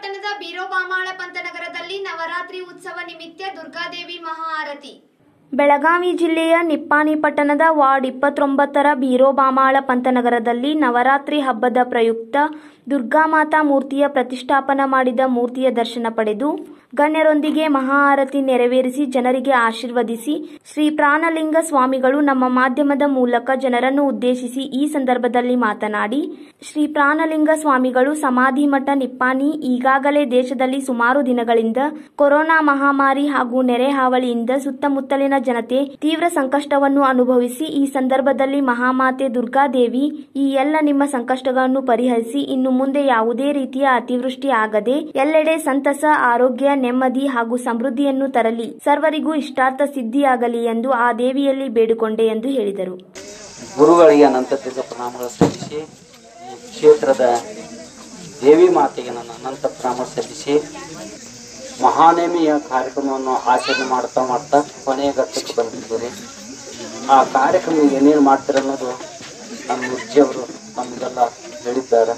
ಪಟ್ಟಣದ ಬೀರೋಬಾಮಾಳ ಪಂತನಗರದಲ್ಲಿ ನವರಾತ್ರಿ ಉತ್ಸವ ನಿಮಿತ್ತ ದುರ್ಗಾದೇವಿ ಮಹಾಆರತಿ. ಬೆಳಗಾವಿ ಜಿಲ್ಲೆಯ ನಿಪ್ಪಾಣಿ ಪಟ್ಟಣದ ವಾರ್ಡ್ 29ರ ಬೀರೋಬಾಮಾಳ ಪಂತನಗರದಲ್ಲಿ ನವರಾತ್ರಿ ಹಬ್ಬದ ಪ್ರಯುಕ್ತ ದುರ್ಗಾಮಾತಾ ಮೂರ್ತಿಯ ಪ್ರತಿಷ್ಠಾಪನಾ ಮಾಡಿದ ಮೂರ್ತಿಯ ದರ್ಶನ ಪಡೆದು ಗಣ್ಯರೊಂದಿಗೆ ಮಹಾಆರತಿ ನೆರವೇರಿಸಿ ಜನರಿಗೆ ಆಶೀರ್ವದಿಸಿ ಶ್ರೀ ಪ್ರಾಣಲಿಂಗ ಸ್ವಾಮಿಗಳು ನಮ್ಮ ಮಾಧ್ಯಮದ ಮೂಲಕ ಜನರನ್ನು ಉದ್ದೇಶಿಸಿ ಈ ಸಂದರ್ಭದಲ್ಲಿ ಮಾತನಾಡಿ, ಶ್ರೀ ಪ್ರಾಣಲಿಂಗ ಸ್ವಾಮಿಗಳು ಸಮಾಧಿ ಮಠ ನಿಪ್ಪಾಣಿ ಈಗಾಗಲೇ ದೇಶದಲ್ಲಿ ಸುಮಾರು ದಿನಗಳಿಂದ ಕೊರೋನಾ ಮಹಾಮಾರಿ ಹಾಗೂ ನೆರೆ ಹಾವಳಿಯಿಂದ ಸುತ್ತಮುತ್ತಲಿನ ಜನತೆ ತೀವ್ರ ಸಂಕಷ್ಟವನ್ನು ಅನುಭವಿಸಿ ಈ ಸಂದರ್ಭದಲ್ಲಿ ಮಹಾಮಾತೆ ದುರ್ಗಾದೇವಿ ಈ ಎಲ್ಲ ನಿಮ್ಮ ಸಂಕಷ್ಟಗಳನ್ನು ಪರಿಹರಿಸಿ ಇನ್ನು ಮುಂದೆ ಯಾವುದೇ ರೀತಿಯ ಅತಿವೃಷ್ಟಿ ಆಗದೆ ಎಲ್ಲೆಡೆ ಸಂತಸ, ಆರೋಗ್ಯ, ನೆಮ್ಮದಿ ಹಾಗೂ ಸಮೃದ್ಧಿಯನ್ನು ತರಲಿ, ಸರ್ವರಿಗೂ ಇಷ್ಟಾರ್ಥ ಸಿದ್ಧಿಯಾಗಲಿ ಎಂದು ಆ ದೇವಿಯಲ್ಲಿ ಬೇಡಿಕೊಂಡೆ ಎಂದು ಹೇಳಿದರು. ಗುರುಗಳಿಗೆ ಅನಂತ ಪ್ರಣಾಮಗಳು ಸಲ್ಲಿಸಿ, ಈ ಕ್ಷೇತ್ರದ ದೇವಿ ಮಾತೆಗೆ ನನ್ನ ಅನಂತ ಪ್ರಣಾಮ ಸಲ್ಲಿಸಿ ಮಹಾನೇಮಿಯ ಕಾರ್ಯಕ್ರಮವನ್ನು ಆಚರಣೆ ಮಾಡ್ತಾ ಕೊನೆಯ ಘಟ್ಟಕ್ಕೆ ಬಂದಿದ್ದೇನೆ. ಆ ಕಾರ್ಯಕ್ರಮ ಏನೇನು ಮಾಡ್ತಾರೆ ಅನ್ನೋದು ನಮ್ಮ ಮುಜ್ಜಿಯವರು ನಮಗೆಲ್ಲ ಹೇಳಿದ್ದಾರೆ.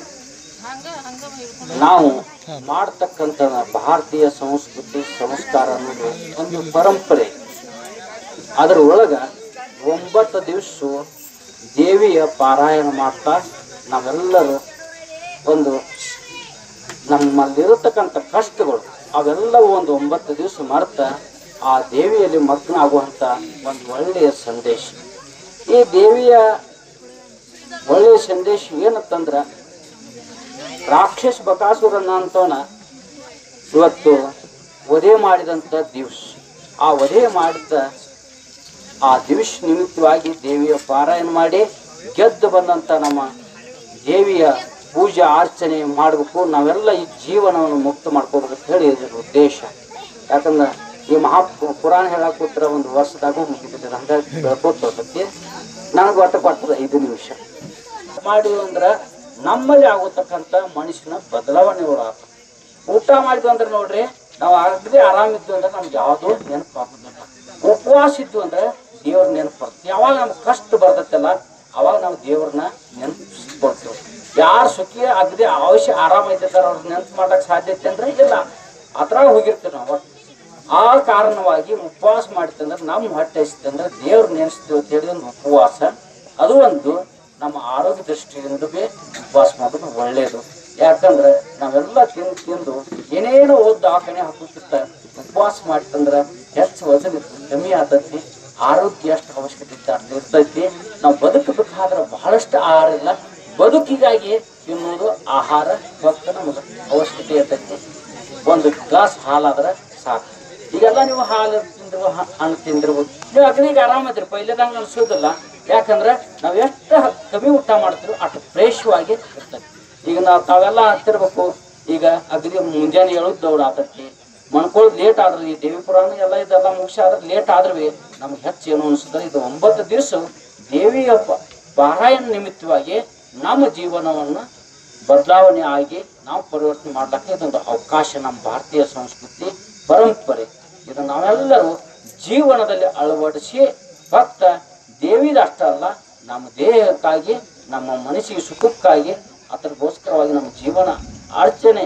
ನಾವು ಮಾಡತಕ್ಕಂಥ ಭಾರತೀಯ ಸಂಸ್ಕೃತಿ ಸಂಸ್ಕಾರ ಅನ್ನೋದು ಒಂದು ಪರಂಪರೆ. ಅದರ ಒಳಗ 9 ದಿವಸ ದೇವಿಯ ಪಾರಾಯಣ ಮಾಡ್ತಾ ನಾವೆಲ್ಲರೂ ಒಂದು ನಮ್ಮಲ್ಲಿರತಕ್ಕಂಥ ಕಷ್ಟಗಳು ಅವೆಲ್ಲವೂ ಒಂದು 9 ದಿವಸ ಮರೆತ ಆ ದೇವಿಯಲ್ಲಿ ಮಗ್ನ ಆಗುವಂಥ ಒಂದು ಒಳ್ಳೆಯ ಸಂದೇಶ. ಈ ದೇವಿಯ ಒಳ್ಳೆಯ ಸಂದೇಶ ಏನಂತಂದ್ರೆ, ರಾಕ್ಷಸ ಬಕಾಸುರನ ಅಂತವನ ಇವತ್ತು ವಧೆ ಮಾಡಿದಂಥ ದಿವಸ, ಆ ವಧೆ ಮಾಡಿದ ಆ ದಿವಸ ನಿಮಿತ್ತವಾಗಿ ದೇವಿಯ ಪಾರಾಯಣ ಮಾಡಿ ಗೆದ್ದು ಬಂದಂಥ ನಮ್ಮ ದೇವಿಯ ಪೂಜೆ ಅರ್ಚನೆ ಮಾಡಬೇಕು. ನಾವೆಲ್ಲ ಈ ಜೀವನವನ್ನು ಮುಕ್ತ ಮಾಡ್ಕೋಬೇಕಂತ ಹೇಳಿ ಇದರ ಉದ್ದೇಶ. ಯಾಕಂದ್ರೆ ಈ ಪುರಾಣ ಹೇಳಕ್ಕೋತ್ರ ಒಂದು ವರ್ಷದಾಗ ಮುಗಿದಿದೆ, ಹಂಗಾಗಿ ಬೆಳ್ಕೋತೋತಿ. ನನಗೆ ಒಟ್ಟು ಕೊಟ್ಟದ 5 ನಿಮಿಷ ಮಾಡಿ ಅಂದ್ರೆ ನಮ್ಮಲ್ಲಿ ಆಗೋತಕ್ಕಂಥ ಮನುಷ್ಯನ ಬದಲಾವಣೆಗಳು ಆಗ್ತವೆ. ಊಟ ಮಾಡಿದ್ವು ಅಂದ್ರೆ ನೋಡ್ರಿ, ನಾವು ಆಗದೆ ಆರಾಮಿದ್ವು ಅಂದ್ರೆ ನಮ್ಗೆ ಯಾವುದೋ ನೆನಪು ಆಗೋದಿಲ್ಲ. ಉಪವಾಸ ಇದ್ವು ಅಂದ್ರೆ ದೇವ್ರ ನೆನಪು ಬರ್ತದೆ. ಯಾವಾಗ ನಮ್ಗೆ ಕಷ್ಟ ಬರ್ತೈತಲ್ಲ ಅವಾಗ ನಾವು ದೇವ್ರನ್ನ ನೆನಪಿಸ್ಕೊಳ್ತೇವೆ. ಯಾರು ಸುಖಿ ಆಗದೆ ಅವಶ್ಯ ಆರಾಮೈತಾರ ಅವ್ರ ನೆನಪು ಮಾಡಕ್ಕೆ ಸಾಧ್ಯತೆ ಅಂದ್ರೆ ಇಲ್ಲ, ಅದ್ರಾಗ ಹೋಗಿರ್ತೇವೆ ನಾವು. ಆ ಕಾರಣವಾಗಿ ಉಪವಾಸ ಮಾಡಿತ್ತಂದ್ರೆ ನಮ್ಮ ಹೊಟ್ಟೆ ಹಸಿತಂದ್ರೆ ದೇವ್ರ ನೆನೆಸ್ತೀವಿ ಅಂತ ಹೇಳಿ ಒಂದು ಉಪವಾಸ. ಅದು ಒಂದು ನಮ್ಮ ಆರೋಗ್ಯ ದೃಷ್ಟಿಯಿಂದ ಉಪವಾಸ ಮಾಡೋದು ಒಳ್ಳೆಯದು. ಯಾಕಂದ್ರೆ ನಾವೆಲ್ಲ ತಿಂದು ಏನೇನೋ ದವಾಖಾನೆ ಹಾಕೋಕ್ಕಿಂತ ಉಪವಾಸ ಮಾಡಿತ್ತಂದ್ರೆ ಹೆಚ್ಚು ವಜನ ಕಮ್ಮಿ ಆಗ್ತೈತಿ, ಆರೋಗ್ಯ ಅಷ್ಟು ಅವಶ್ಯಕತೆ ಇರ್ತೈತಿ. ನಾವು ಬದುಕಬೇಕಾದ್ರೆ ಬಹಳಷ್ಟು ಆಹಾರ ಇಲ್ಲ, ಬದುಕಿಗಾಗಿ ತಿನ್ನೋದು ಆಹಾರ ಇವತ್ತು ನಮಗೆ ಅವಶ್ಯಕತೆ ಇರ್ತೈತಿ. ಒಂದು ಗ್ಲಾಸ್ ಹಾಲಾದ್ರೆ ಸಾಕು. ಈಗೆಲ್ಲ ನೀವು ಹಾಲು ತಿಂದಿರುವ ಹಣ್ಣು ತಿಂದಿರ್ಬೋದು, ನೀವು ಅಗ್ನಿಗೆ ಆರಾಮದ್ರಿ, ಪೈಲೆದಂಗೆ ಅನ್ಸೋದಿಲ್ಲ. ಯಾಕಂದ್ರೆ ನಾವು ಎಷ್ಟು ಕಮ್ಮಿ ಊಟ ಮಾಡ್ತೀವಿ ಅಷ್ಟು ಫ್ರೆಶ್ವಾಗಿ ಇರ್ತೈತಿ. ಈಗ ತಾವೆಲ್ಲ ಅಂತಿರ್ಬೇಕು, ಈಗ ಅಗ್ನಿ ಮುಂಜಾನೆ ಹೇಳೋದು ದೌಡ್ ಆತೈತಿ, ಮಣ್ಕೊಳ್ಳೋದು ಲೇಟ್ ಆದ್ರೆ ಈ ದೇವಿ ಪುರಾಣ ಎಲ್ಲ ಇದೆಲ್ಲ ಮುಗಿಸಿ ಆದ್ರೆ ಲೇಟ್ ಆದ್ರೂ ನಮ್ಗೆ ಹೆಚ್ಚು ಏನು ಅನಿಸ್ತದೆ. ಇದು 9 ದಿವಸ ದೇವಿಯ ಪಾರಾಯಣ ನಿಮಿತ್ತವಾಗಿ ನಮ್ಮ ಜೀವನವನ್ನು ಬದಲಾವಣೆ ಆಗಿ ನಾವು ಪರಿವರ್ತನೆ ಮಾಡ್ಲಿಕ್ಕೆ ಇದೊಂದು ಅವಕಾಶ. ನಮ್ಮ ಭಾರತೀಯ ಸಂಸ್ಕೃತಿ ಪರಂಪರೆ ಇದು ನಾವೆಲ್ಲರೂ ಜೀವನದಲ್ಲಿ ಅಳವಡಿಸಿ ಭಕ್ತ ದೇವಿದ ಅಷ್ಟ ಅಲ್ಲ, ನಮ್ಮ ದೇಹಕ್ಕಾಗಿ ನಮ್ಮ ಮನಸ್ಸಿಗೆ ಸುಖಕ್ಕಾಗಿ ಅದಕ್ಕೋಸ್ಕರವಾಗಿ ನಮ್ಮ ಜೀವನ ಅರ್ಚನೆ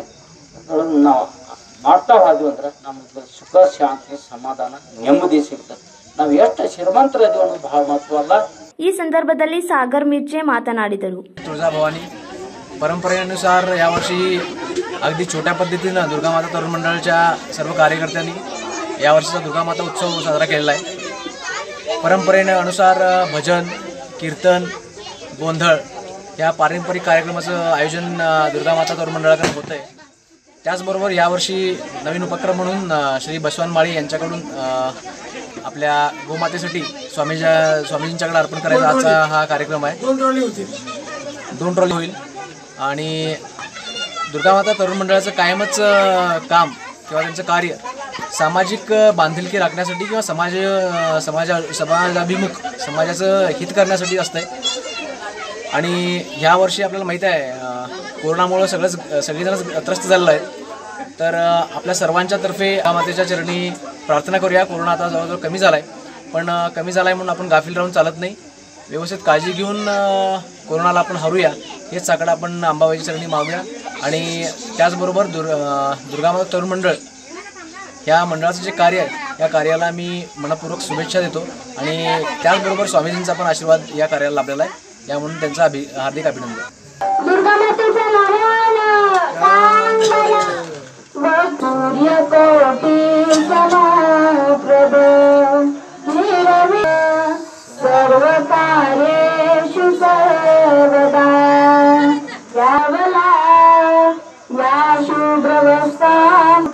ನಾವು ಮಾಡ್ತಾ ಹೋದ್ವಿ ಅಂದ್ರೆ ನಮಗೆ ಸುಖ, ಶಾಂತಿ, ಸಮಾಧಾನ, ನೆಮ್ಮದಿ ಸಿಗ್ತದೆ. ನಾವು ಎಷ್ಟು ಶ್ರೀಮಂತರದೀವಿ ಅನ್ನೋದು ಬಹಳ ಮಹತ್ವ ಅಲ್ಲ. ಈ संदर्भातली सागर मिर्चे मातनाडिದರು. तुळजाभवानी परंपरेनुसार यावर्षी अगदी छोट्या पद्धतीनं दुर्गामाता तरुण मंडळाच्या सर्व कार्यकर्त्यांनी यावर्षीचा दुर्गामाता उत्सव साजरा केलेला आहे. परंपरेनुसार भजन, कीर्तन, गोंधळ या पारंपरिक कार्यक्रमाचं आयोजन दुर्गामाता तरुण मंडळाकडे होतं आहे. त्याचबरोबर यावर्षी नवीन उपक्रम म्हणून श्री बसवान माळी यांच्याकडून आपल्या गोमातेसाठी स्वामीजींच्याकडे अर्पण करायचा आजचा हा कार्यक्रम आहे. 2 ट्रॉली होईल आणि दुर्गामाता तरुण मंडळाचं कायमच काम किंवा त्यांचं कार्य सामाजिक बांधिलकी राखण्यासाठी किंवा समाजाभिमुख समाजाचं हित करण्यासाठी असतं आहे. आणि ह्या वर्षी आपल्याला माहीत आहे कोरोनामुळे सगळेजण त्रस्त झालेलं आहेत. तर आपल्या सर्वांच्या तर्फे मातेच्या चरणी प्रार्थना करूया. कोरोना आता जवळजवळ कमी झाला आहे, पण कमी झाला आहे म्हणून आपण गाफील राहून चालत नाही. व्यवस्थित काळजी घेऊन कोरोनाला आपण हरूया हेच साकडं आपण अंबाबाईच्या चरणी मागूया. आणि त्याचबरोबर दुर्गामाता तरुण मंडळ या मंडळाचं जे कार्य आहे या कार्याला मी मनपूर्वक शुभेच्छा देतो आणि त्याचबरोबर स्वामीजींचा पण आशीर्वाद या कार्याला लाभलेला आहे, या म्हणून त्यांचं हार्दिक अभिनंदन. दुर्गामातेच्या सूर्यकोटी समप्रभ सर्व कार्येषु सर्वदा यावला या शुभ्रवस्थां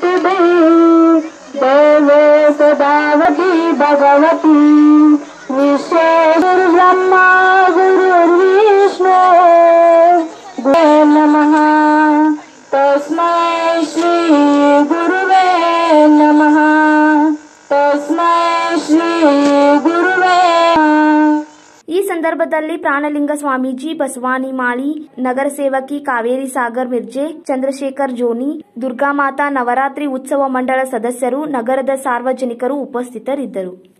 देवे सदावती भगवती विश्वेश्वर ब्रह्मा गुरुर्विष्णु गुरुवे नमः तस्मै श्री गुरुवे नमः तस्मै श्री गुरुवे. ಈ ಸಂದರ್ಭದಲ್ಲಿ ಪ್ರಾಣಲಿಂಗ ಸ್ವಾಮೀಜಿ, ಬಸವಾನಿ ಮಾಳಿ, ನಗರ ಸೇವಕಿ ಕಾವೇರಿ ಸಾಗರ್ ಮಿರ್ಜೆ, ಚಂದ್ರಶೇಖರ್ ಜೋನಿ, ದುರ್ಗಾಮಾತಾ ನವರಾತ್ರಿ ಉತ್ಸವ ಮಂಡಳ ಸದಸ್ಯರು, ನಗರದ ಸಾರ್ವಜನಿಕರು ಉಪಸ್ಥಿತರಿದ್ದರು.